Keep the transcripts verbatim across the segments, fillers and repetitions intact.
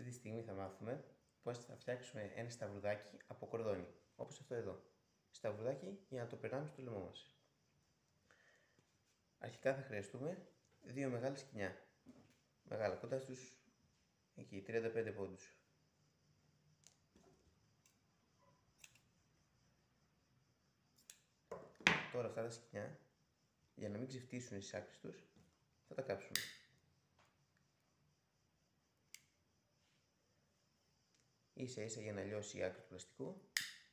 Αυτή τη στιγμή θα μάθουμε πώς θα φτιάξουμε ένα σταυρουδάκι από κορδόνι, όπως αυτό εδώ. Σταυρουδάκι για να το περνάμε στο λαιμό μας. Αρχικά θα χρειαστούμε δύο μεγάλα σκοινιά. Μεγάλα, κοντά στους εκεί, τριάντα πέντε πόντους. Τώρα αυτά τα σκοινιά, για να μην ξεφτύσουν στις άκρες τους, θα τα κάψουμε. Ίσα ίσα για να λιώσει η άκρη του πλαστικού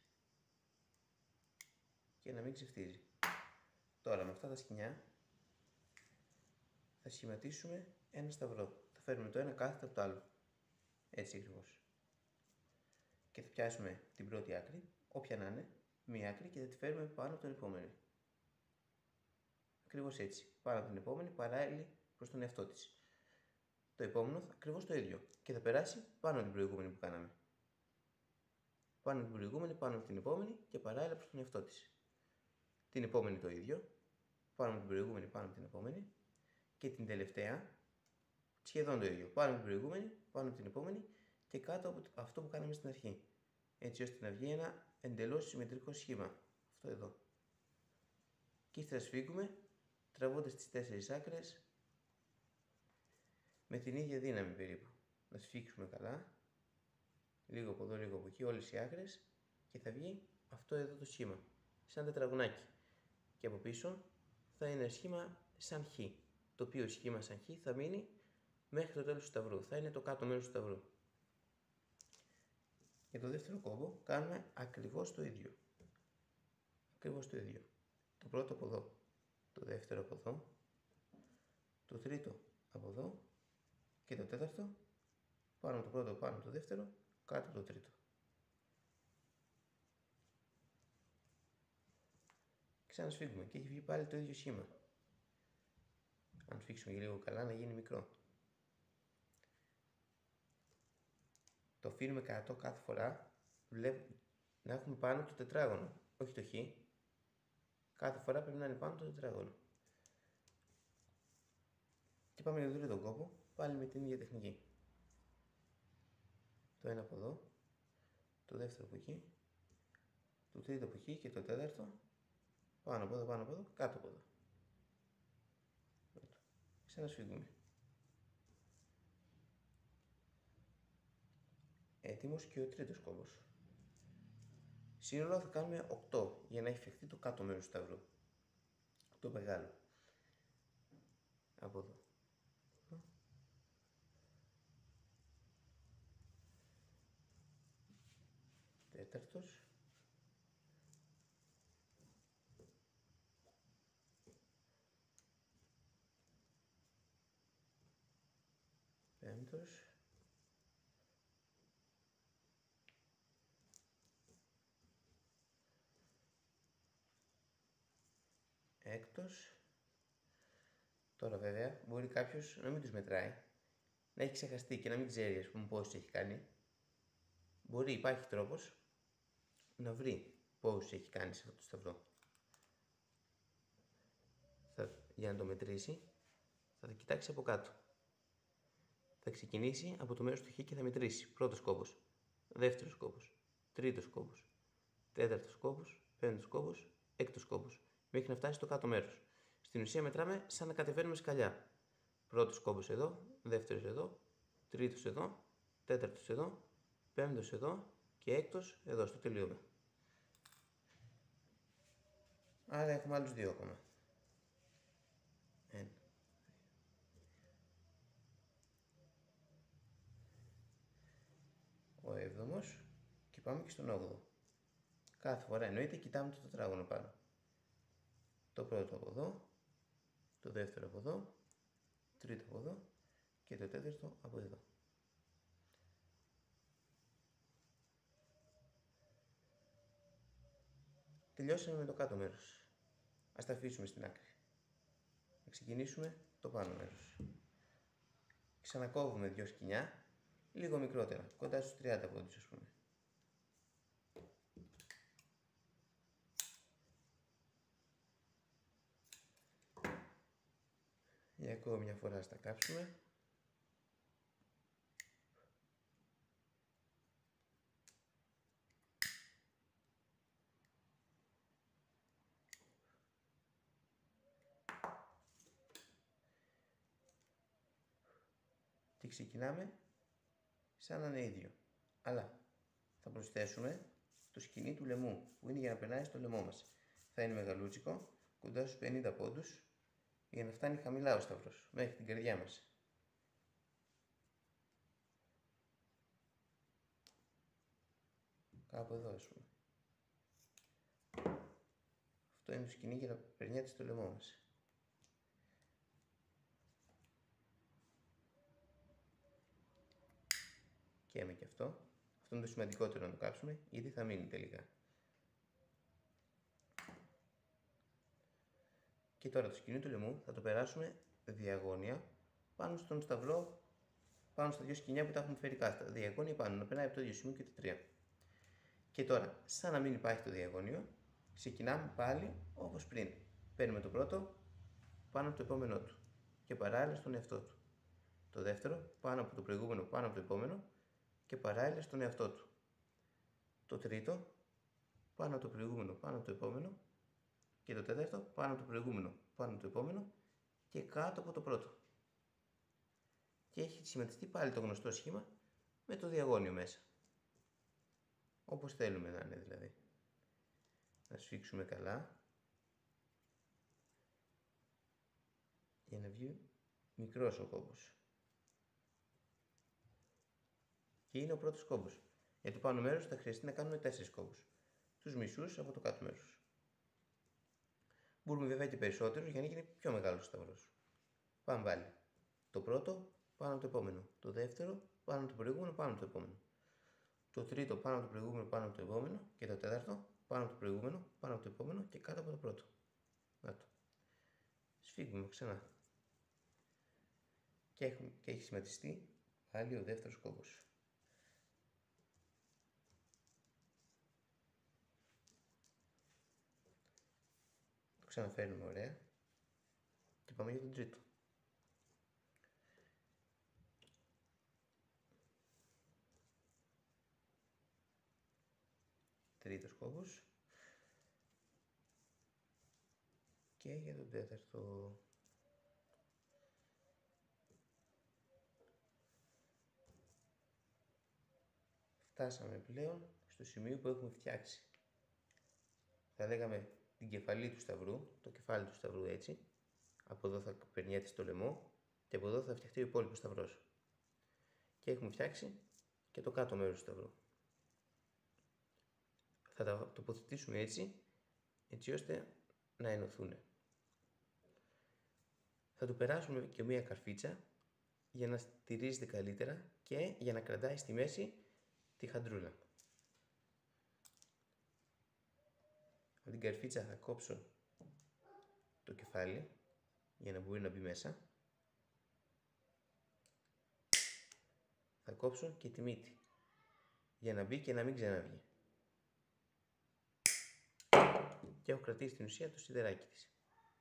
και να μην ξεφτύζει. Τώρα με αυτά τα σκοινιά θα σχηματίσουμε ένα σταυρό. Θα φέρουμε το ένα κάθετα από το άλλο. Έτσι ακριβώς. Και θα πιάσουμε την πρώτη άκρη, όποια να είναι, μία άκρη και θα τη φέρουμε πάνω από την επόμενη. Ακριβώς έτσι. Πάνω από την επόμενη, παράλληλη προς τον εαυτό της. Το επόμενο ακριβώς το ίδιο. Και θα περάσει πάνω από την προηγούμενη που κάναμε. Πάνω από την προηγούμενη, πάνω από την επόμενη και παράλληλα προς τον εαυτό της. Την επόμενη το ίδιο. Πάνω από την προηγούμενη, πάνω από την επόμενη. Και την τελευταία, σχεδόν το ίδιο. Πάνω από την προηγούμενη, πάνω από την επόμενη και κάτω από αυτό που κάναμε στην αρχή. Έτσι ώστε να βγει ένα εντελώς συμμετρικό σχήμα. Αυτό εδώ. Και ύστερα σφίγγουμε, τραβώντας τις τέσσερις άκρες με την ίδια δύναμη περίπου. Να σφίξουμε καλά, λίγο από εδώ, λίγο από εκεί, όλες οι άκρες και θα βγει αυτό εδώ το σχήμα, σαν τετραγωνάκι. Και από πίσω θα είναι ένα σχήμα σαν χ, το οποίο σχήμα σαν χ θα μείνει μέχρι το τέλος του σταυρού, θα είναι το κάτω μέρος του σταυρού. Για το δεύτερο κόμπο κάνουμε ακριβώς το ίδιο. Ακριβώς το ίδιο. Το πρώτο από εδώ, το δεύτερο από εδώ, το τρίτο από εδώ και το τέταρτο πάνω από το πρώτο, πάνω από το δεύτερο, κάτω από το τρίτο. Ξανασφίγγουμε και έχει βγει πάλι το ίδιο σχήμα. Αν σφίξουμε λίγο καλά να γίνει μικρό. Το αφήνουμε κάτω κάθε φορά, βλέπουμε να έχουμε πάνω το τετράγωνο, όχι το χ. Κάθε φορά πρέπει να είναι πάνω το τετράγωνο. Και πάμε για το τρίτο κόπο, πάλι με την ίδια τεχνική. Το ένα από εδώ, το δεύτερο από εκεί, το τρίτο από εκεί και το τέταρτο, πάνω από εδώ, πάνω από εδώ, κάτω από εδώ. Ξανασφίγγουμε. Έτοιμος και ο τρίτος κόμπος. Σύνολο θα κάνουμε οκτώ για να έχει φτιαχτεί το κάτω μέρος του σταυρού. Το μεγάλο. Από εδώ. Τέταρτος. Πέμπτος. Έκτος. Τώρα βέβαια μπορεί κάποιος να μην τους μετράει, να έχει ξεχαστεί και να μην ξέρει ας πούμε πόσους έχει κάνει. Μπορεί, υπάρχει τρόπος να βρει πόσους έχει κάνει σε αυτό το σταυρό. Θα, για να το μετρήσει θα τα κοιτάξει από κάτω. Θα ξεκινήσει από το μέρος του χ και θα μετρήσει. Πρώτος κόμπος, δεύτερος κόμπος, τρίτος κόμπος, τέταρτος κόμπος, πέμπτος κόμπος, έκτος κόμπος, μέχρι να φτάσει στο κάτω μέρος. Στην ουσία μετράμε σαν να κατεβαίνουμε σκαλιά. Πρώτος κόμπος εδώ, δεύτερος εδώ, τρίτος εδώ, τέταρτος εδώ, πέμπτος εδώ και έκτος εδώ στο τελείωμα. Άρα έχουμε άλλους δύο ακόμα. Ένα. Ο έβδομος και πάμε και στον όγδοο. Κάθε φορά εννοείται κοιτάμε το τετράγωνο πάνω. Το πρώτο από εδώ, το δεύτερο από εδώ, το τρίτο από εδώ και το τέταρτο από εδώ. Τελειώσαμε με το κάτω μέρος. Ας τα αφήσουμε στην άκρη. Να ξεκινήσουμε το πάνω μέρος. Ξανακόβουμε δύο σκοινιά, λίγο μικρότερα, κοντά στους τριάντα πόντους ας πούμε. Για ακόμη μια φορά στα κάψουμε. ξεκινάμε σαν να είναι ίδιο. Αλλά θα προσθέσουμε το σκοινί του λαιμού, που είναι για να περνάει στο λαιμό μας. Θα είναι μεγαλούτσικο, κοντά στους πενήντα πόντους, για να φτάνει χαμηλά ο σταυρός, μέχρι την καρδιά μας. Κάπου εδώ, ας πούμε. Αυτό είναι το σκοινί για να περνιέται στο λαιμό μας. Καίμε και αυτό. Αυτό είναι το σημαντικότερο να το κάψουμε, γιατί θα μείνει τελικά. Και τώρα το σκοινί του λαιμού θα το περάσουμε διαγώνια πάνω στον σταυρό, πάνω στα δύο σκοινιά που τα έχουμε φέρει κάθετα. Διαγώνια πάνω, να περνάει από το ίδιο σημείο και τα τρία. Και τώρα, σαν να μην υπάρχει το διαγώνιο, ξεκινάμε πάλι όπως πριν. Παίρνουμε το πρώτο πάνω από το επόμενό του και παράλληλα στον εαυτό του. Το δεύτερο πάνω από το προηγούμενο, πάνω από το επόμενο και παράλληλα στον εαυτό του. Το τρίτο πάνω από το προηγούμενο, πάνω από το επόμενο και το τέταρτο πάνω από το προηγούμενο, πάνω από το επόμενο και κάτω από το πρώτο. Και έχει σχηματιστεί πάλι το γνωστό σχήμα με το διαγώνιο μέσα. Όπως θέλουμε να είναι δηλαδή. Να σφίξουμε καλά για να βγει μικρός ο κόμπος. Και είναι ο πρώτος κόμπος. Για το πάνω μέρος θα χρειαστεί να κάνουμε τέσσερις κόμπους. Τους μισούς από το κάτω μέρος. Μπορούμε βέβαια και περισσότερους για να γίνει πιο μεγάλος ο σταυρός. Πάμε πάλι. Το πρώτο πάνω από το επόμενο. Το δεύτερο πάνω από το προηγούμενο, πάνω από το επόμενο. Το τρίτο πάνω από το προηγούμενο, πάνω από το επόμενο. Και το τέταρτο πάνω από το προηγούμενο, πάνω από το επόμενο και κάτω από το πρώτο. Να το. Σφίγγουμε ξανά. Και, έχουμε, και έχει σχηματιστεί πάλι ο δεύτερος κόμπος. Το ξαναφέρνουμε ωραία και πάμε για τον τρίτο. Τρίτος κόμπος και για τον τέταρτο. Φτάσαμε πλέον στο σημείο που έχουμε φτιάξει. Θα λέγαμε την κεφαλή του σταυρού, το κεφάλι του σταυρού έτσι. Από εδώ θα περνιέται στο λαιμό και από εδώ θα φτιαχτεί ο υπόλοιπος σταυρός. Και έχουμε φτιάξει και το κάτω μέρος του σταυρού. Θα τα τοποθετήσουμε έτσι, έτσι ώστε να ενωθούν. Θα του περάσουμε και μία καρφίτσα για να στηρίζεται καλύτερα και για να κρατάει στη μέση τη χαντρούλα. Από την καρφίτσα θα κόψω το κεφάλι για να μπορεί να μπει μέσα. Θα κόψω και τη μύτη για να μπει και να μην ξαναβγεί. Και έχω κρατήσει στην ουσία το σιδεράκι της.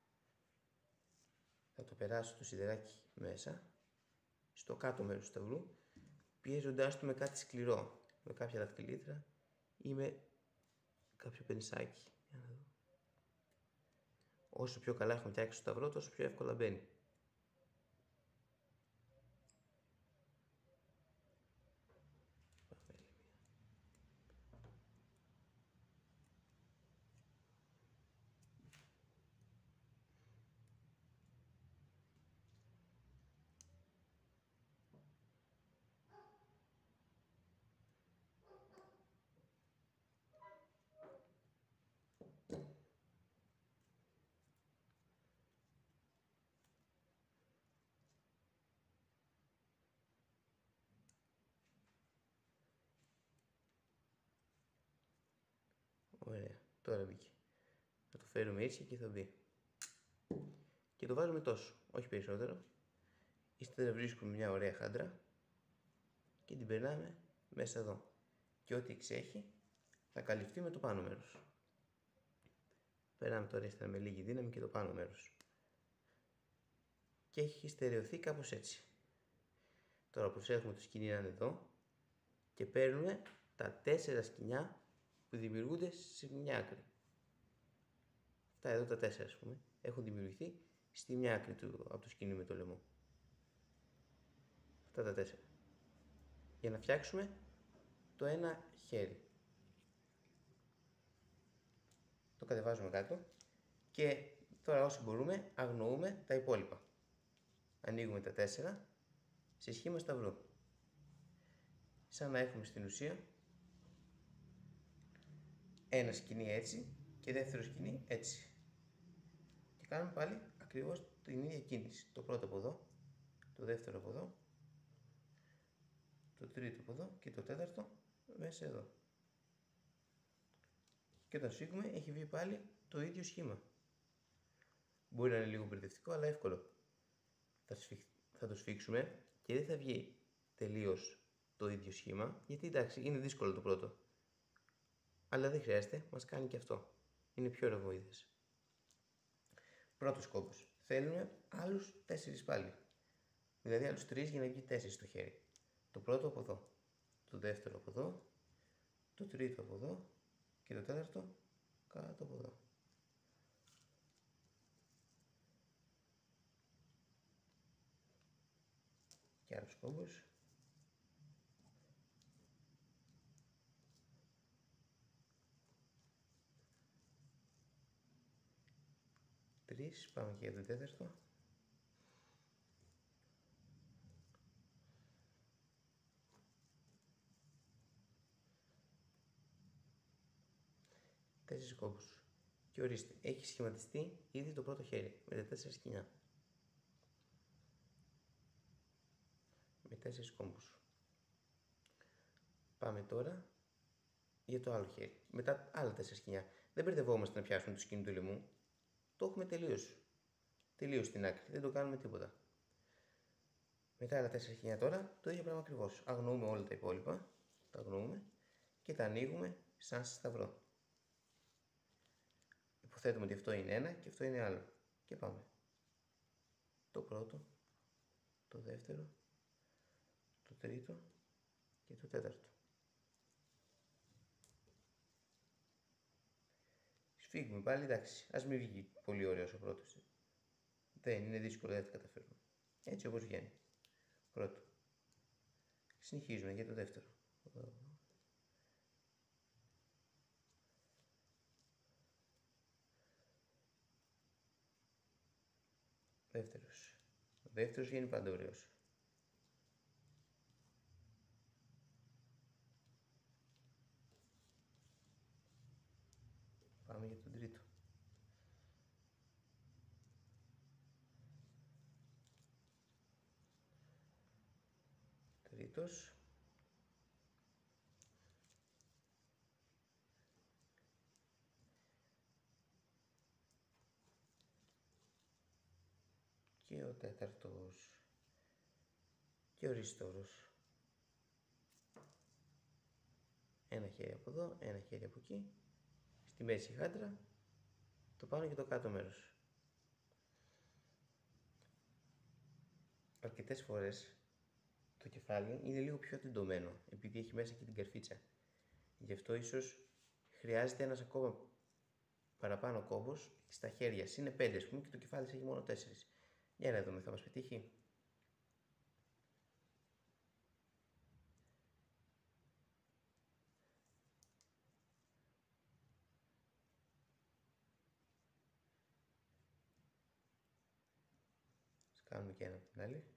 Θα το περάσω το σιδεράκι μέσα, στο κάτω μέρος του σταυρού, πιέζοντάς το με κάτι σκληρό, με κάποια δαχτυλίδρα ή με κάποιο πενσάκι. Για να δω. Όσο πιο καλά έχουμε φτιάξει το σταυρό, τόσο πιο εύκολα μπαίνει. Ωραία, τώρα μπήκε. Θα το φέρουμε έτσι και θα μπει. Και το βάζουμε τόσο, όχι περισσότερο. Ύστερα βρίσκουμε μια ωραία χάντρα και την περνάμε μέσα εδώ. Και ό,τι εξέχει θα καλυφθεί με το πάνω μέρος. Περνάμε τώρα ύστερα με λίγη δύναμη και το πάνω μέρος. Και έχει στερεωθεί κάπως έτσι. Τώρα προσέχουμε το σκοινί να είναι εδώ και παίρνουμε τα τέσσερα σκοινιά που δημιουργούνται σε μια άκρη. Αυτά εδώ τα τέσσερα, ας πούμε, έχουν δημιουργηθεί στη μια άκρη του, από το σκοινί με το λαιμό. Αυτά αυτά τα τέσσερα. Για να φτιάξουμε το ένα χέρι. Το κατεβάζουμε κάτω και τώρα όσο μπορούμε αγνοούμε τα υπόλοιπα. Ανοίγουμε τα τέσσερα σε σχήμα σταυρού. Σαν να έχουμε στην ουσία ένα σκηνή έτσι και δεύτερο σκηνή έτσι. Και κάνουμε πάλι ακριβώς την ίδια κίνηση. Το πρώτο από εδώ, το δεύτερο από εδώ, το τρίτο από εδώ και το τέταρτο μέσα εδώ. Και όταν σφίγγουμε έχει βγει πάλι το ίδιο σχήμα. Μπορεί να είναι λίγο μπερδευτικό, αλλά εύκολο. Θα, σφίξ, θα το σφίξουμε και δεν θα βγει τελείως το ίδιο σχήμα, γιατί εντάξει είναι δύσκολο το πρώτο. Αλλά δεν χρειάζεται, μας κάνει και αυτό. Είναι πιο ρευοειδές. Πρώτος σκόπος. Θέλουμε άλλους τέσσερις πάλι. Δηλαδή άλλους τρεις για να βγει τέσσερις στο χέρι. Το πρώτο από εδώ, το δεύτερο από εδώ, το τρίτο από εδώ και το τέταρτο κάτω από εδώ. Και άλλος κόμπος. Τρεις, πάμε και για το τέταρτο. Τέσσερις κόμπους. Και ορίστε, έχει σχηματιστεί ήδη το πρώτο χέρι με τα τέσσερα σκηνιά. Με τέσσερις κόμπους. Πάμε τώρα για το άλλο χέρι. Μετά άλλα τέσσερα σκηνιά. Δεν μπερδευόμαστε να πιάσουμε το σκηνή του λαιμού. Το έχουμε τελείως. Τελείως στην άκρη. Δεν το κάνουμε τίποτα. Μετά άλλα τέσσερα σκηνιά τώρα το ίδιο πράγμα ακριβώς. Αγνοούμε όλα τα υπόλοιπα. Τα αγνοούμε και τα ανοίγουμε σαν σταυρό. Υποθέτουμε ότι αυτό είναι ένα και αυτό είναι άλλο. Και πάμε. Το πρώτο, το δεύτερο, το τρίτο και το τέταρτο. Σφίγγουμε πάλι, εντάξει, ας μην βγει πολύ ωραίος ο πρώτος. Δεν είναι δύσκολο, δεν θα καταφέρουμε. Έτσι όπως βγαίνει. Πρώτο. Συνεχίζουμε για το δεύτερο. Δεύτερος. Ο δεύτερος βγαίνει πάντα ωραίος. Πάμε για τον τρίτο. Τρίτος. Και ο τέταρτος. Και ο ριστόρος. Ένα χέρι από εδώ, ένα χέρι από εκεί. Στη μέση χάντρα, το πάνω και το κάτω μέρος. Αρκετές φορές το κεφάλι είναι λίγο πιο τεντωμένο, επειδή έχει μέσα και την καρφίτσα. Γι' αυτό ίσως χρειάζεται ένας ακόμα παραπάνω κόμπος στα χέρια. Είναι πέντε ας πούμε και το κεφάλι έχει μόνο τέσσερις. Για να δούμε, θα μας πετύχει. Ας κάνουμε και ένα από την άλλη.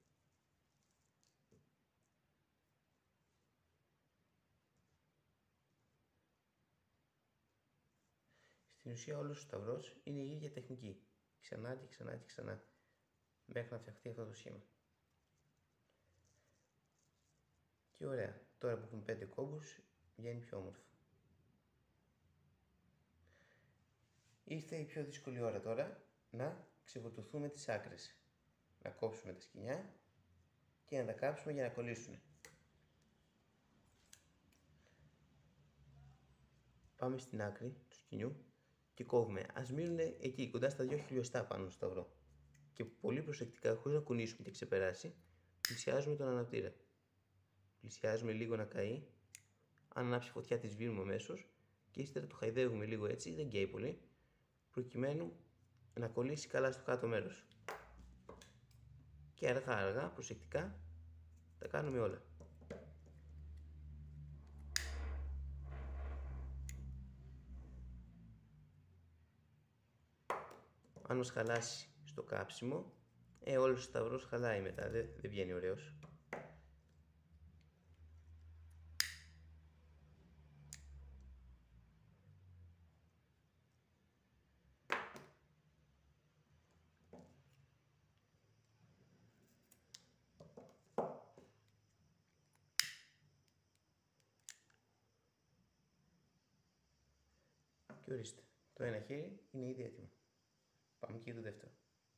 Στην ουσία όλος ο σταυρός είναι η ίδια τεχνική. Ξανά και ξανά και ξανά. Μέχρι να φτιαχτεί αυτό το σχήμα. Και ωραία. Τώρα που έχουμε πέντε κόμπους βγαίνει πιο όμορφο. Ήρθε η πιο δύσκολη ώρα τώρα να ξεβουρτωθούμε τις άκρες. Να κόψουμε τα σκοινιά και να τα κάψουμε για να κολλήσουν. Πάμε στην άκρη του σκοινιού και κόβουμε. Ας μείνουν εκεί κοντά στα δύο χιλιοστά πάνω στο σταυρό. Και πολύ προσεκτικά, χωρίς να κουνήσουμε και ξεπεράσει, πλησιάζουμε τον αναπτήρα. Πλησιάζουμε λίγο να καεί. Αν ανάψει φωτιά τη σβήνουμε αμέσως και ύστερα το χαϊδεύουμε λίγο έτσι, δεν καίει πολύ, προκειμένου να κολλήσει καλά στο κάτω μέρος. Και αργά αργά, προσεκτικά, τα κάνουμε όλα. Αν μας χαλάσει στο κάψιμο, ε, όλος ο σταυρός χαλάει μετά, δεν, δεν βγαίνει ωραίος. Και ορίστε, το ένα χέρι είναι ήδη έτοιμο. Πάμε και για το δεύτερο.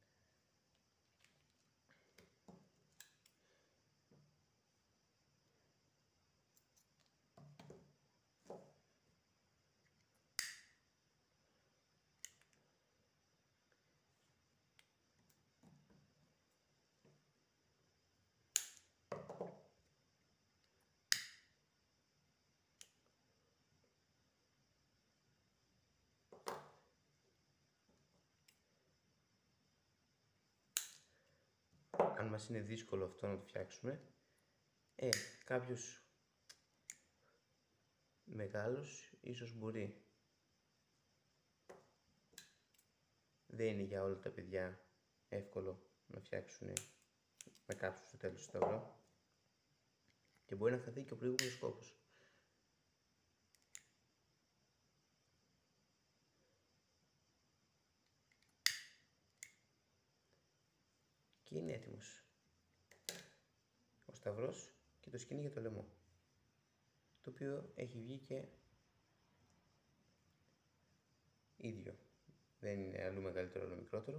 Αν μας είναι δύσκολο αυτό να το φτιάξουμε, ε, κάποιος μεγάλος ίσως μπορεί. Δεν είναι για όλα τα παιδιά εύκολο να φτιάξουν, να κάψουν στο τέλος το σταυρό και μπορεί να χαθεί και ο προηγούμενος σκόπος. Και είναι έτοιμος ο σταυρός και το σκοινί για το λαιμό, το οποίο έχει βγει και ίδιο, δεν είναι αλλού μεγαλύτερο αλλού μικρότερο.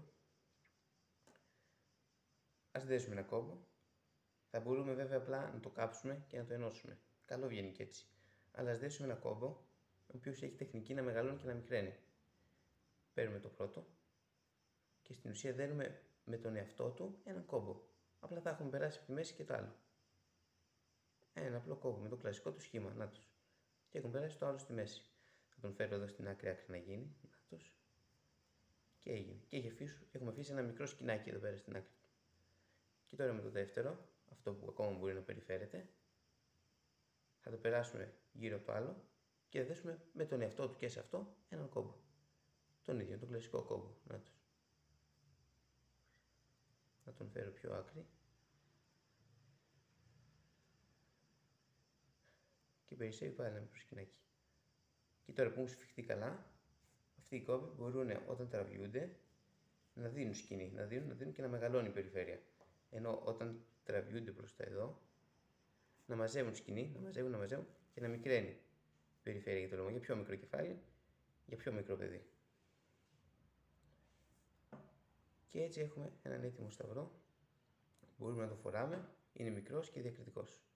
Ας δέσουμε ένα κόμπο, θα μπορούμε βέβαια απλά να το κάψουμε και να το ενώσουμε, καλό βγαίνει και έτσι, αλλά ας δέσουμε ένα κόμπο ο οποίος έχει τεχνική να μεγαλώνει και να μικραίνει. Παίρνουμε το πρώτο και στην ουσία δένουμε με τον εαυτό του ένα κόμπο, απλά θα έχουμε περάσει από τη μέση και το άλλο. Ένα απλό κόμπο με το κλασικό του σχήμα, νάτος. Και έχουμε περάσει το άλλο στη μέση. Θα τον φέρω εδώ στην άκρη άκρη να γίνει, νάτος. Και έγινε. Και έχει αφήσει, έχουμε αφήσει ένα μικρό σκηνάκι εδώ πέρα στην άκρη του. Και τώρα με το δεύτερο, αυτό που ακόμα μπορεί να περιφέρεται, θα το περάσουμε γύρω από το άλλο και θα δέσουμε με τον εαυτό του και σε αυτό έναν κόμπο. Τον ίδιο, τον κλασικό κόμπο, νάτος. Να τον φέρω πιο άκρη. Και περισσεύει πάλι ένα μικρό σκηνάκι. Και τώρα που έχουν σφιχτεί καλά, αυτοί οι κόμποι μπορούν όταν τραβιούνται να δίνουν σκηνή, να δίνουν, να δίνουν και να μεγαλώνει η περιφέρεια. Ενώ όταν τραβιούνται προς τα εδώ, να μαζεύουν σκηνή, να μαζεύουν, να μαζεύουν και να μικραίνει η περιφέρεια για το λαιμό, για πιο μικρό κεφάλι, για πιο μικρό παιδί. Και έτσι έχουμε έναν έτοιμο σταυρό, μπορούμε να το φοράμε, είναι μικρός και διακριτικός.